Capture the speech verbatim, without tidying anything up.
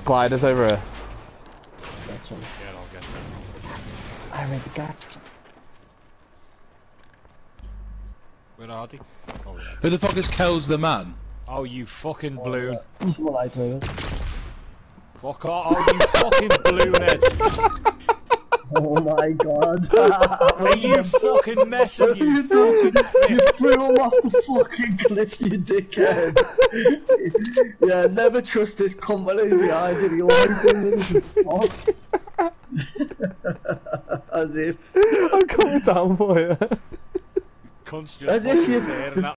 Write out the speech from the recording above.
gliders over here. Gotcha. Yeah, I'll get them. I read the guts. Where are they? Oh, yeah. Who the fuck is Kel's the man? Oh, you fucking balloon. Oh, someone lied me. Fuck off. Oh, you fucking balloonhead. Oh my god. Are you fucking messing, you fucking You threw him off the fucking cliff, you dickhead. Yeah, never trust this company behind him. He always does it. As if. I'm coming down for you. Cunt's just As if you- staring at